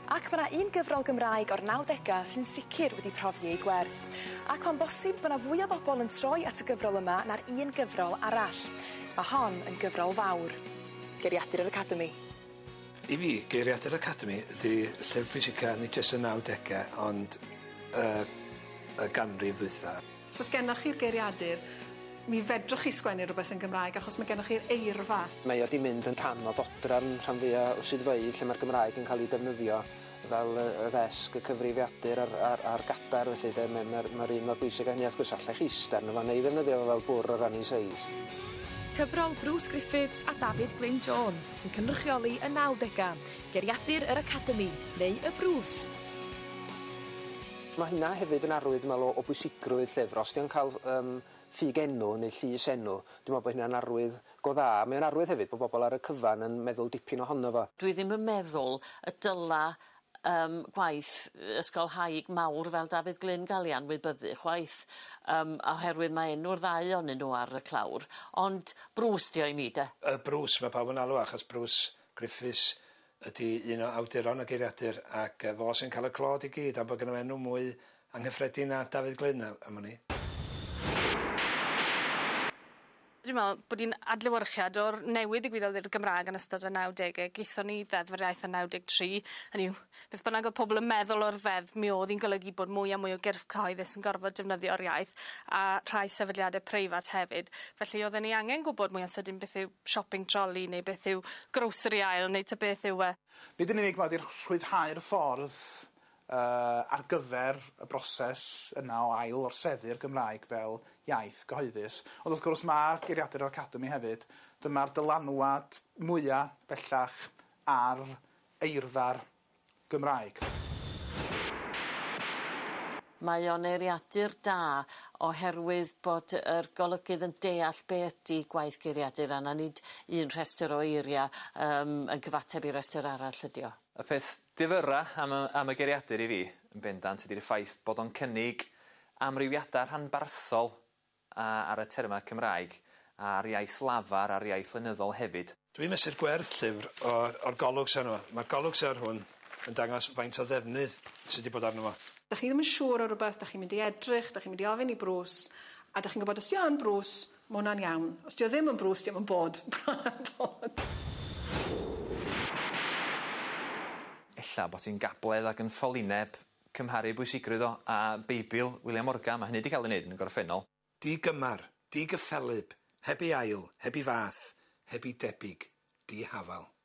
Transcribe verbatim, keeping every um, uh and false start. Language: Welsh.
Ac mae yna un gyfrol Gymraeg o'r nawdegau sy'n sicr wedi profi ei gwerth. Ac mae'n bosib bod yna fwy o bobl yn troi at y gyfrol yma na'r un gyfrol arall. Mae hon yn gyfrol fawr. Geiriadur yr Academi. I fi, Geiriadur yr Academi ydy llyfr pwysica nid jyst y nawdegau, ond uh, y ganrif ddwytha. Os gennych chi'r geiriadur, mi fedrwch chi sgwennu rhywbeth yn Gymraeg achos mae gennych chi'r eirfa. Mae o di mynd yn rhan o ddodran rhan fwyaf o swyddfeydd lle mae'r Gymraeg yn cael ei defnyddio fel y ddesg, y cyfrifiadur a'r, ar, ar gadar, felly mae'r ma, ma un mor bwysig a hynny wrth gwrs allech chi isten efo neu ddefnyddio fel bwr o rannu seis. Cyfrol Bruce Griffiths a David Glyn Jones sy'n cynrychioli y nawdegau. Geiriadur yr Academi neu y Bruce. Mae hynna hefyd yn arwydd dwi'n meddwl o bwysigrwydd llyfr. Os di'n cael um, ffug enw neu llys enw, dwi'n meddwl bod hynna'n arwydd go dda. Mae'n arwydd hefyd bod bobl ar y cyfan yn meddwl dipyn ohono fo. Dwi ddim yn meddwl y dyla um, gwaith ysgolhaig mawr fel David Glyn gael ei anwybyddu chwaith, um, oherwydd mae enw'r ddau onyn nhw ar y clawr. Ond Bruce di o i mi de. Y Bruce, mae pawb yn alw achos Bruce Griffiths ydy un o awduron y geiriadur ac fo sy'n cael y clod i gyd am bod gen enw mwy anghyffredin na David Glyn am hynny. Dwi'n meddwl bod hi'n adlewyrchiad o'r newid ddigwyddodd i'r Gymraeg yn ystod y nawdegau. Geithon ni ddeddfwr iaith yn naw deg tri, hynny yw, beth bynnag oedd pobl yn meddwl o'r ddeddf, mi oedd hi'n golygu bod mwy a mwy o gyrff cyhoeddus yn gorfod defnyddio'r iaith a rhai sefydliadau preifat hefyd. Felly oedden ni angen gwybod mwy o sydyn beth yw shopping trolley neu beth yw grocery aisle neu ta beth yw e. Nid yn unig mod i'n rhwyddhau'r ffordd Uh, ar gyfer y broses yna o ail orseddu'r Gymraeg fel iaith gyhoeddus. Ond wrth gwrs mae'r Geiriadur yr Academi hefyd, dyma'r dylanwad mwyaf bellach ar eirfa'r Gymraeg. Mae o'n eiriadur da oherwydd bod yr golygydd yn deall be ydy gwaith geiriadur a na nid un rhestr o eiria um, yn cyfateb i rhestr arall ydi o. Y peth difyra am y, am y geiriadur i fi yn bendant ydy'r ffaith bod o'n cynnig amrywiadau rhanbarthol a, ar y terma Cymraeg a'r iaith lafar a'r iaith lenyddol hefyd. Dwi'n mesur gwerth llyfr o'r, or golwg sy'n nhw. Mae golwg sy'n hwn yn dangos faint o ddefnydd sydd wedi bod arno fo. Da chi ddim yn siŵr o rhywbeth, da chi'n mynd i edrych, da chi'n mynd i ofyn i Bruce, a da chi'n gwybod os di o'n Bruce, mae hwnna'n iawn. Os di o ddim yn Bruce, di o'n bod. bod. Ella bod ti'n gabledd ac yn ffolineb cymharu bwysigrwydd o a Beibl William Morgan, mae hynny wedi cael ei wneud yn y gorffennol. Di-gymar, di-gyffelib, heb i ail, heb i fath, heb i debyg, di-hafal.